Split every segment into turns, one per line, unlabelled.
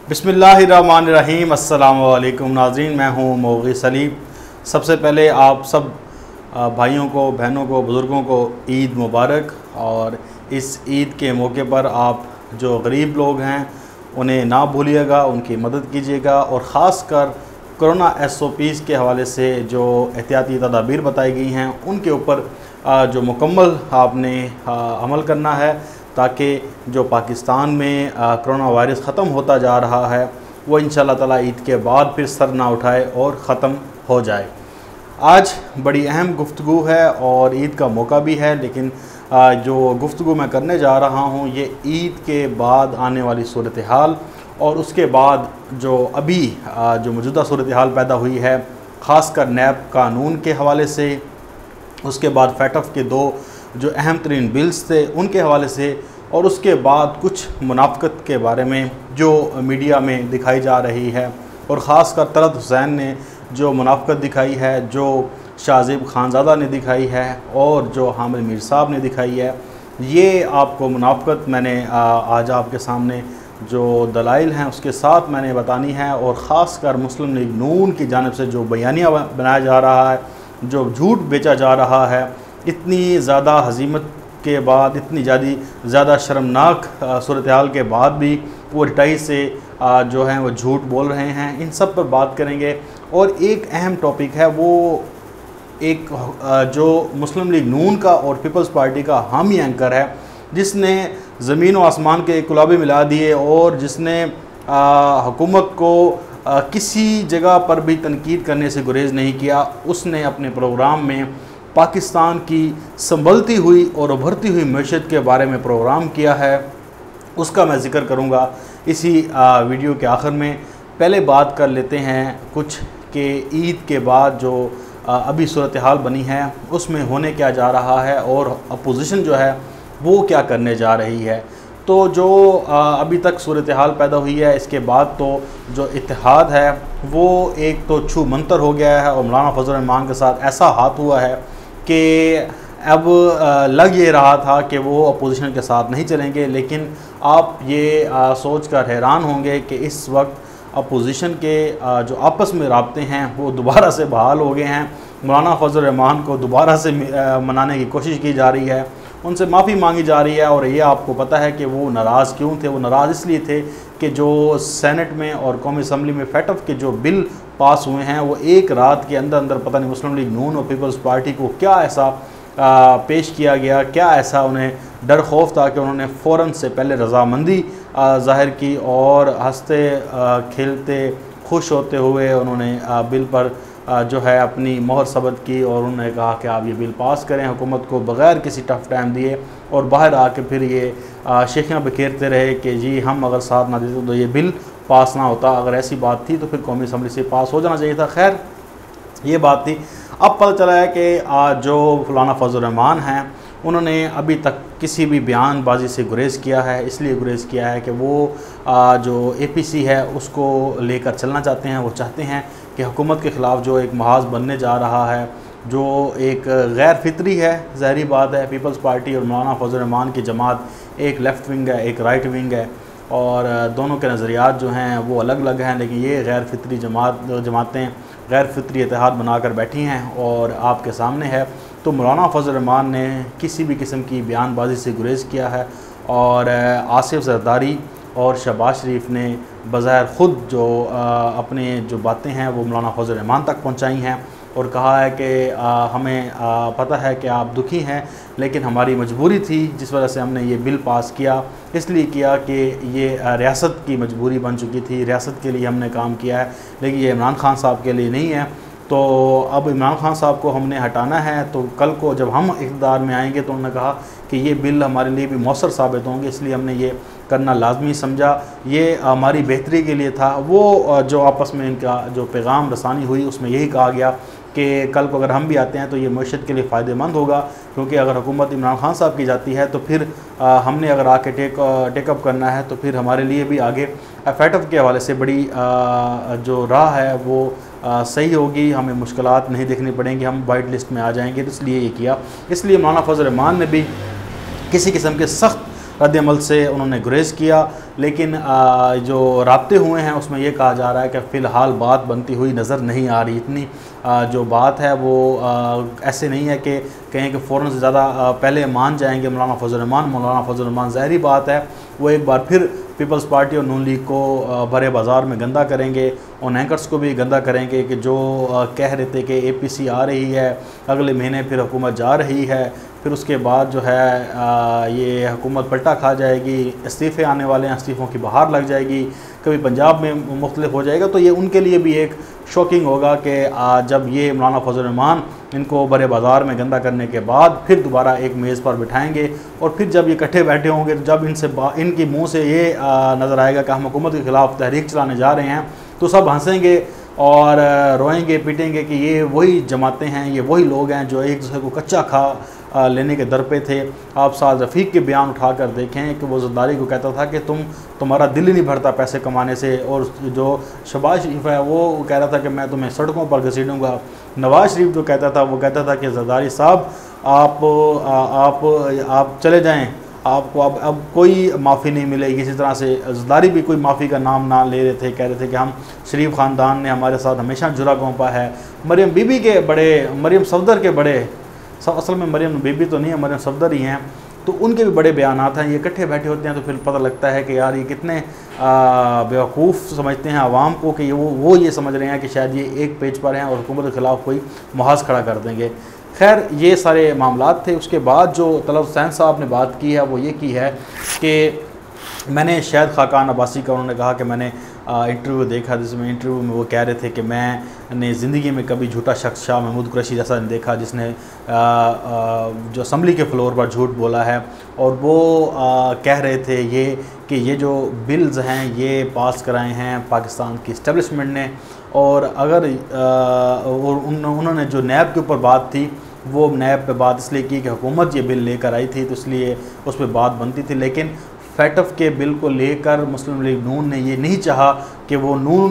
बिस्मिल्लाहिर्रहमानिर्रहीम। अस्सलाम वालेकुम नाज़रीन, मैं हूँ मुगीस अली। सबसे पहले आप सब भाइयों को, बहनों को, बुज़ुर्गों को ईद मुबारक। और इस ईद के मौके पर आप जो गरीब लोग हैं उन्हें ना भूलिएगा, उनकी मदद कीजिएगा। और ख़ास कर कोरोना SOPs के हवाले से जो एहतियाती तदाबीर बताई गई हैं उनके ऊपर जो मुकम्मल आपने अमल करना है, ताकि जो पाकिस्तान में कोरोना वायरस ख़त्म होता जा रहा है वो इंशाअल्लाह ताला ईद के बाद फिर सर ना उठाए और ख़त्म हो जाए। आज बड़ी अहम गुफ्तगू है और ईद का मौका भी है, लेकिन जो गुफ्तगू मैं करने जा रहा हूँ ये ईद के बाद आने वाली सूरत हाल और उसके बाद जो अभी जो मौजूदा सूरत हाल पैदा हुई है, ख़ास कर नैब कानून के हवाले से, उसके बाद फैटफ के दो जो अहम तरीन बिल्स थे उनके हवाले से, और उसके बाद कुछ मुनाफ़क़त के बारे में जो मीडिया में दिखाई जा रही है। और ख़ास कर तलत हुसैन ने जो मुनाफ़क़त दिखाई है, जो शाहज़ेब खानज़ादा ने दिखाई है और जो हामिद मीर साहब ने दिखाई है, ये आपको मुनाफ़क़त मैंने आज आपके सामने जो दलाइल हैं उसके साथ मैंने बतानी है। और ख़ास कर मुस्लिम लीग नून की जानिब से जो बयानिया बनाया जा रहा है, जो झूठ बेचा जा रहा है, इतनी ज़्यादा हज़ीमत के बाद, इतनी ज़्यादा शर्मनाक सूरत हाल के बाद भी वो रिटाई से जो हैं वो झूठ बोल रहे हैं, इन सब पर बात करेंगे। और एक अहम टॉपिक है वो एक जो मुस्लिम लीग नून का और पीपल्स पार्टी का हामी एंकर है, जिसने ज़मीन व आसमान के कुलाबे मिला दिए और जिसने हुकूमत को किसी जगह पर भी तनकीद करने से गुरेज़ नहीं किया। उसने अपने प्रोग्राम में पाकिस्तान की संभलती हुई और उभरती हुई मैशत के बारे में प्रोग्राम किया है, उसका मैं ज़िक्र करूँगा इसी वीडियो के आखिर में। पहले बात कर लेते हैं कुछ कि ईद के बाद जो अभी सूरत हाल बनी है उसमें होने क्या जा रहा है और अपोजिशन जो है वो क्या करने जा रही है। तो जो अभी तक सूरत हाल पैदा हुई है, इसके बाद तो जो इत्तेहाद है वो एक तो छू मंतर हो गया है और मौलाना फजलुर रहमान के साथ ऐसा हाथ हुआ है कि अब लग ये रहा था कि वो अपोजिशन के साथ नहीं चलेंगे। लेकिन आप ये सोच कर हैरान होंगे कि इस वक्त अपोजिशन के जो आपस में राब्ते हैं वो दोबारा से बहाल हो गए हैं। मौलाना फजलुर रहमान को दोबारा से मनाने की कोशिश की जा रही है, उनसे माफ़ी मांगी जा रही है। और ये आपको पता है कि वो नाराज़ क्यों थे। वो नाराज़ इसलिए थे कि जो सेनेट में और कौमी असम्बली में फैटफ के जो बिल पास हुए हैं वो एक रात के अंदर अंदर पता नहीं मुस्लिम लीग नून और पीपल्स पार्टी को क्या ऐसा पेश किया गया, क्या ऐसा उन्हें डर खौफ था कि उन्होंने फ़ौरन से पहले रज़ामंदी ज़ाहिर की और हंसते खेलते खुश होते हुए उन्होंने बिल पर जो है अपनी मोहर सबत की और उन्होंने कहा कि आप ये बिल पास करें हुकूमत को बग़ैर किसी टफ टाइम दिए। और बाहर आके फिर ये शेखियाँ बिखेरते रहे कि जी हम अगर साथ ना देते तो ये बिल पास ना होता, अगर ऐसी बात थी तो फिर कौमी असम्बली से पास हो जाना चाहिए था। खैर ये बात थी। अब पता चला है कि जो मौलाना फजलुर रहमान हैं उन्होंने अभी तक किसी भी बयानबाजी से गुरेज़ किया है। इसलिए गुरेज़ किया है कि वो जो APC है उसको लेकर चलना चाहते हैं। वो चाहते हैं कि हुकूमत के ख़िलाफ़ जो एक महाज बनने जा रहा है, जो एक गैर फितरी है, ज़ाहिरी बात है, पीपल्स पार्टी और मौलाना फजलुर रहमान की जमात एक लेफ़्ट विंग है, एक राइट विंग है और दोनों के नज़रियात जो हैं वो अलग अलग हैं। लेकिन ये गैर फितरी जमातें गैर फितरी इत्तेहाद बनाकर बैठी हैं और आपके सामने है। तो मौलाना फजलुर रहमान ने किसी भी किस्म की बयानबाजी से गुरेज़ किया है और आसिफ ज़रदारी और शहबाज शरीफ ने बज़ाहिर ख़ुद जो अपने जो बातें हैं वो मौलाना फजलुर रहमान तक पहुँचाई हैं और कहा है कि हमें पता है कि आप दुखी हैं, लेकिन हमारी मजबूरी थी जिस वजह से हमने ये बिल पास किया, इसलिए किया कि ये रियासत की मजबूरी बन चुकी थी, रियासत के लिए हमने काम किया है, लेकिन ये इमरान खान साहब के लिए नहीं है। तो अब इमरान खान साहब को हमने हटाना है, तो कल को जब हम इक़्तिदार में आएंगे तो उन्होंने कहा कि ये बिल हमारे लिए भी मौसर साबित होंगे, इसलिए हमने ये करना लाजमी समझा, ये हमारी बेहतरी के लिए था। वो जो आपस में इनका जो पैगाम रसानी हुई उसमें यही कहा गया कि कल को अगर हम भी आते हैं तो ये मईशत के लिए फ़ायदेमंद होगा, क्योंकि अगर हुकूमत इमरान खान साहब की जाती है तो फिर हमने अगर आके टेकअप करना है तो फिर हमारे लिए भी आगे फैटफ के हवाले से बड़ी जो राह है वो सही होगी, हमें मुश्किलात नहीं देखनी पड़ेंगी, हम वाइट लिस्ट में आ जाएंगे। तो इसलिए ये किया। इसलिए मौलाना फजलुर रहमान ने भी किसी किस्म के सख्त रद्दअमल से उन्होंने गुरेज़ किया लेकिन जो राब्ते हुए हैं उसमें ये कहा जा रहा है कि फ़िलहाल बात बनती हुई नज़र नहीं आ रही। इतनी जो बात है वो ऐसे नहीं है कि कहें कि फ़ौरन से ज़्यादा पहले मान जाएंगे मौलाना फजल रहमान ज़ाहरी बात है वो एक बार फिर पीपल्स पार्टी और नून लीग को बड़े बाज़ार में गंदा करेंगे, उन एंकर्स को भी गंदा करेंगे कि जो कह रहे थे कि APC आ रही है, अगले महीने फिर हुकूमत जा रही है, फिर उसके बाद जो है ये हुकूमत पलटा खा जाएगी, इस्तीफ़े आने वाले हैं, इस्तीफ़ों की बहार लग जाएगी, कभी पंजाब में मुख्तलिफ हो जाएगा। तो ये उनके लिए भी एक शॉकिंग होगा कि जब ये मौलाना फजल रहमान इनको बड़े बाज़ार में गंदा करने के बाद फिर दोबारा एक मेज़ पर बिठाएंगे और फिर जब ये इकट्ठे बैठे होंगे तो जब इनके मुंह से ये नज़र आएगा कि हम हुकूमत के ख़िलाफ़ तहरीक चलाने जा रहे हैं तो सब हंसेंगे और रोएंगे पीटेंगे कि ये वही जमातें हैं, ये वही लोग हैं जो एक दूसरे को कच्चा खा लेने के दर पे थे। आप साद रफ़ीक के बयान उठा कर देखें कि वो ज़रदारी को कहता था कि तुम्हारा दिल ही नहीं भरता पैसे कमाने से, और जो शहबाज शरीफ है वो कह रहा था कि मैं तुम्हें सड़कों पर घसीटूँगा। नवाज़ शरीफ जो कहता था वो कहता था कि ज़रदारी साहब आप चले जाएँ, आपको अब कोई माफ़ी नहीं मिलेगी। इसी तरह से ज़रदारी भी कोई माफ़ी का नाम ना ले रहे थे, कह रहे थे कि हम शरीफ ख़ानदान ने हमारे साथ हमेशा जुरा गोंपा है। मरियम बीबी के बड़े, मरियम सफदर के बड़े, असल में मरियम बीबी तो नहीं है, मरियम सफदर ही हैं, तो उनके भी बड़े बयानात हैं। ये इकट्ठे बैठे होते हैं तो फिर पता लगता है कि यार ये कितने बेवकूफ़ समझते हैं आवाम को कि वो ये समझ रहे हैं कि शायद ये एक पेज पर हैं और हुकूमत के ख़िलाफ़ कोई मुहाज़ खड़ा कर देंगे। खैर ये सारे मामलात थे। उसके बाद जो तलब हुसैन साहब ने बात की है वो ये की है कि मैंने शायद खाकान अब्बासी का उन्होंने कहा कि मैंने इंटरव्यू देखा जिसमें इंटरव्यू में वो कह रहे थे कि मैंने ज़िंदगी में कभी झूठा शख्स शाह महमूद कुरैशी जैसा नहीं देखा जिसने जो असम्बली के फ्लोर पर झूठ बोला है। और वो कह रहे थे ये जो बिल्स हैं ये पास कराए हैं पाकिस्तान की इस्टेब्लिशमेंट ने, और अगर उन्होंने जो नैब के ऊपर बात थी वो नैब पे बात इसलिए की कि हुकूमत ये बिल लेकर आई थी तो इसलिए उस पर बात बनती थी, लेकिन फैटफ के बिल को लेकर मुस्लिम लीग नून ने ये नहीं चाहा कि वो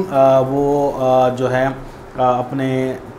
जो है अपने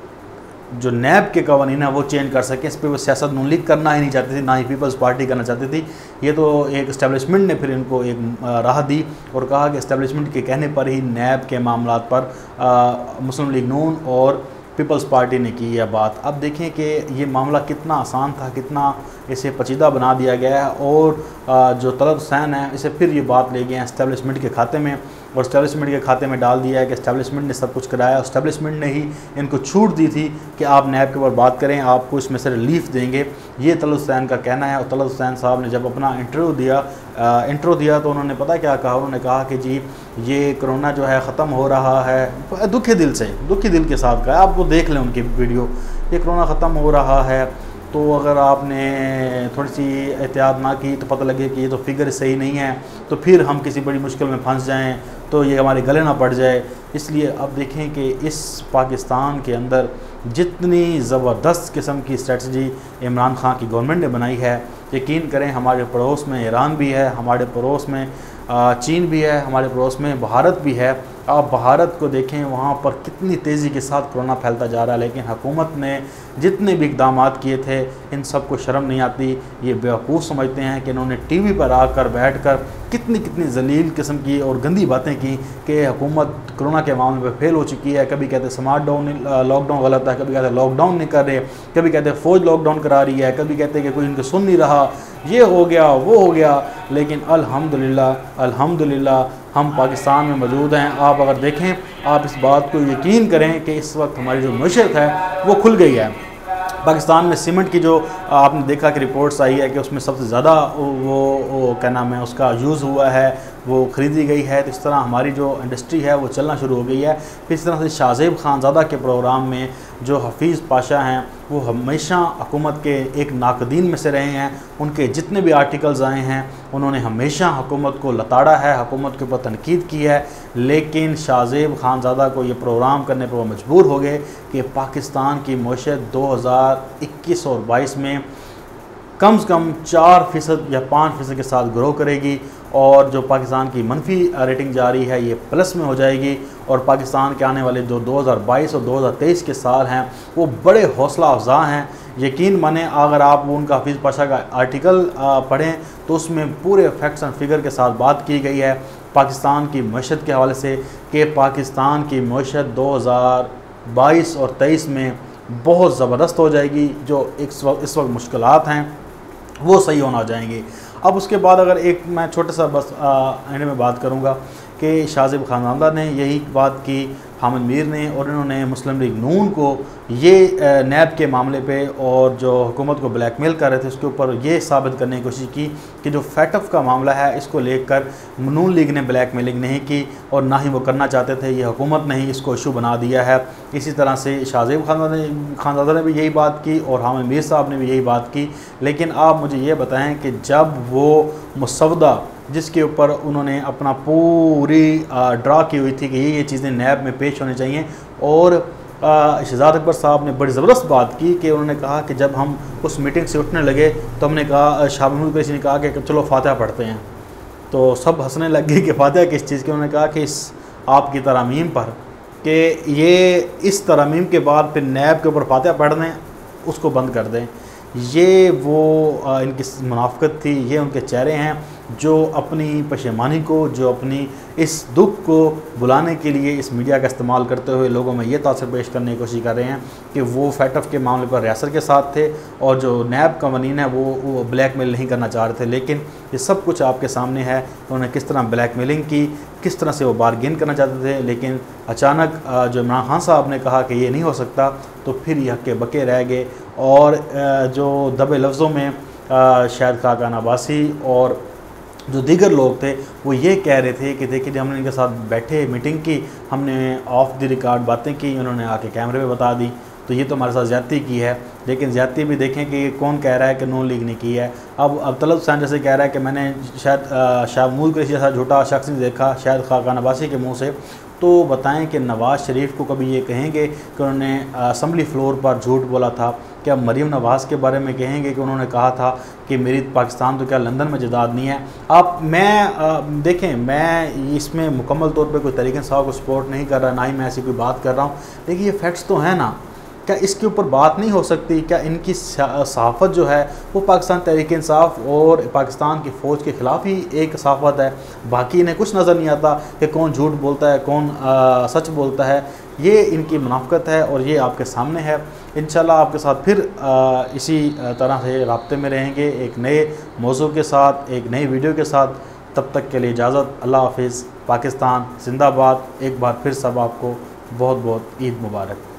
जो नैब के कवानीन है वो चेंज कर सके। इस पर वो सियासत नून लीग करना ही नहीं चाहती थी, ना ही पीपल्स पार्टी करना चाहती थी। ये तो एक इस्टेब्लिशमेंट ने फिर इनको एक राह दी और कहा कि इस्टेब्लिशमेंट के कहने पर ही नैब के मामलात पर मुस्लिम लीग नून और पीपल्स पार्टी ने की यह बात। अब देखें कि ये मामला कितना आसान था, कितना इसे पेचीदा बना दिया गया है, और जो तलब हुसैन है इसे फिर ये बात ले गए हैं इस्टेब्लिशमेंट के खाते में, और इस्टेब्लिशमेंट के खाते में डाल दिया है कि इस्टेब्लिशमेंट ने सब कुछ कराया। इस्टेब्लिशमेंट ने ही इनको छूट दी थी कि आप नैब के ऊपर बात करें, आपको इसमें से रिलीफ देंगे, ये तलब हुसैन का कहना है। और तलब हुसैन साहब ने जब अपना इंटरव्यू दिया तो उन्होंने पता क्या कहा, उन्होंने कहा कि जी ये कोरोना जो है ख़त्म हो रहा है, दुखी दिल के साथ कहा, आप वो देख लें उनकी वीडियो, ये कोरोना ख़त्म हो रहा है, तो अगर आपने थोड़ी सी एहतियात ना की तो पता लगे कि ये तो फिगर सही नहीं है, तो फिर हम किसी बड़ी मुश्किल में फंस जाएं, तो ये हमारे गले ना पड़ जाए। इसलिए अब देखें कि इस पाकिस्तान के अंदर जितनी ज़बरदस्त किस्म की स्ट्रेटजी इमरान खान की गवर्नमेंट ने बनाई है, यकीन करें हमारे पड़ोस में ईरान भी है, हमारे पड़ोस में चीन भी है, हमारे पड़ोस में भारत भी है। आप भारत को देखें, वहाँ पर कितनी तेज़ी के साथ कोरोना फैलता जा रहा है, लेकिन हुकूमत ने जितने भी इक़दाम किए थे इन सब को शर्म नहीं आती। ये बेवकूफ़ समझते हैं कि इन्होंने टीवी पर आकर बैठकर कितनी ज़लील किस्म की और गंदी बातें की कि हुकूमत कोरोना के मामले में फेल हो चुकी है। कभी कहते स्मार्ट लॉकडाउन गलत है, कभी कहते लॉकडाउन नहीं कर रहे, कभी कहते फ़ौज लॉकडाउन करा रही है, कभी कहते कि कोई इनके सुन नहीं रहा, ये हो गया वो हो गया। लेकिन अल्हम्दुलिल्लाह हम पाकिस्तान में मौजूद हैं। आप अगर देखें, आप इस बात को यकीन करें कि इस वक्त हमारी जो मैशत है वो खुल गई है। पाकिस्तान में सीमेंट की जो आपने देखा कि रिपोर्ट्स आई है कि उसमें सबसे ज़्यादा वो क्या नाम है उसका यूज़ हुआ है, वो ख़रीदी गई है। तो इस तरह हमारी जो इंडस्ट्री है वो चलना शुरू हो गई है। फिर इस तरह से शाहजेब खानज़ादा के प्रोग्राम में जो हफीज़ पाशा हैं वो हमेशा हुकूमत के एक नाकदीन में से रहे हैं। उनके जितने भी आर्टिकल्स आए हैं उन्होंने हमेशा हुकूमत को लताड़ा है, हुकूमत के ऊपर तनकीद की है। लेकिन शाहजेब खानज़ादा को ये प्रोग्राम करने पर वो मजबूर हो गए कि पाकिस्तान की मईशत 2021 और 22 में कम से कम 4% या 5% के साथ ग्रो करेगी, और जो पाकिस्तान की मनफी रेटिंग जारी है ये प्लस में हो जाएगी। और पाकिस्तान के आने वाले जो 2022 और 2023 के साल हैं वो बड़े हौसला अफजा हैं। यकीन माने अगर आप उनका हफीज़ पाशा का आर्टिकल पढ़ें तो उसमें पूरे फैक्ट्स एंड फिगर के साथ बात की गई है पाकिस्तान की मईशत के हवाले से कि पाकिस्तान की मईशत 2022 और 23 में बहुत ज़बरदस्त हो जाएगी। जो इस वक्त मुश्किलात हैं वो सही होना जाएंगी। अब उसके बाद अगर एक मैं छोटा सा बस एंड में बात करूँगा कि शाहज़ेब खानदान ने यही बात की, हामिद मीर ने, और इन्होंने मुस्लिम लीग नून को ये नैब के मामले पे और जो हुकूमत को ब्लैकमेल कर रहे थे उसके ऊपर ये साबित करने की कोशिश की कि जो फैटफ का मामला है इसको लेकर नून लीग ने ब्लैकमेलिंग नहीं की और ना ही वो करना चाहते थे, ये हुकूमत ने ही इसको इशू बना दिया है। इसी तरह से शाहज़ेब खानदान ने भी यही बात की और हामिद मीर साहब ने भी यही बात की। लेकिन आप मुझे ये बताएँ कि जब वो मुसवदा जिसके ऊपर उन्होंने अपना पूरी ड्रा की हुई थी कि ये चीज़ें नैब में पेश होनी चाहिए, और शहजाद अकबर साहब ने बड़ी ज़बरदस्त बात की कि उन्होंने कहा कि जब हम उस मीटिंग से उठने लगे तो हमने कहा, शाहबाज ने कहा कि चलो फातिहा पढ़ते हैं, तो सब हंसने लग गए कि फातिहा किस चीज़ की। उन्होंने कहा कि इस आपकी तरमीम पर, कि ये इस तरमीम के बाद फिर नैब के ऊपर फातिहा पढ़ दें, उसको बंद कर दें। ये वो इनकी मुनाफ़क़त थी, ये उनके चेहरे हैं जो अपनी पशेमानी को, जो अपनी इस दुख को बुलाने के लिए इस मीडिया का इस्तेमाल करते हुए लोगों में ये तासर पेश करने की कोशिश कर रहे हैं कि वो फैटफ के मामले पर रियासत के साथ थे और जो नैब कवानीन है वो ब्लैकमेल नहीं करना चाह रहे थे। लेकिन ये सब कुछ आपके सामने है, उन्होंने किस तरह ब्लैकमेलिंग की, किस तरह से वो बारगेन करना चाहते थे। लेकिन अचानक जो इमरान खान साहब ने कहा कि ये नहीं हो सकता, तो फिर ये हक्के बके रह गए और जो दबे लफ्ज़ों में शायद खाकान अब्बासी और जो दीगर लोग थे वो ये कह रहे थे कि देखिए हमने इनके साथ बैठे मीटिंग की, हमने ऑफ द रिकॉर्ड बातें की, उन्होंने आके कैमरे पे बता दी, तो ये तो हमारे साथ ज़्यादती की है। लेकिन ज़्यादती भी देखें कि कौन कह रहा है कि नून लीग ने की है। अब तलब हुसैन जैसे कह रहा है कि मैंने शायद शाहमूद कुरैशी जैसा झूठा शख्स नहीं देखा शायद खाकान अब्बासी के मुँह से, तो बताएं कि नवाज़ शरीफ को कभी ये कहेंगे कि उन्होंने असम्बली फ्लोर पर झूठ बोला था? क्या मरीम नवाज़ के बारे में कहेंगे कि उन्होंने कहा था कि मेरी पाकिस्तान तो क्या लंदन में जदाद नहीं है? देखें, मैं इसमें मुकम्मल तौर पे कोई तहरीक इंसाफ को सपोर्ट नहीं कर रहा, ना ही मैं ऐसी कोई बात कर रहा हूँ, लेकिन ये फैक्ट्स तो हैं ना। क्या इसके ऊपर बात नहीं हो सकती? क्या इनकी सहाफ़त जो है वो पाकिस्तान तहरीक इंसाफ और पाकिस्तान की फ़ौज के ख़िलाफ़ ही एक सहाफ़त है? बाकी इन्हें कुछ नज़र नहीं आता कि कौन झूठ बोलता है, कौन सच बोलता है। ये इनकी मुनाफ़क़त है और ये आपके सामने है। इंशाल्लाह आपके साथ फिर इसी तरह से राब्ते में रहेंगे एक नए मौजू के साथ, एक नई वीडियो के साथ। तब तक के लिए इजाज़त। अल्लाह हाफ़िज़। पाकिस्तान ज़िंदाबाद। एक बार फिर सब आपको बहुत बहुत ईद मुबारक।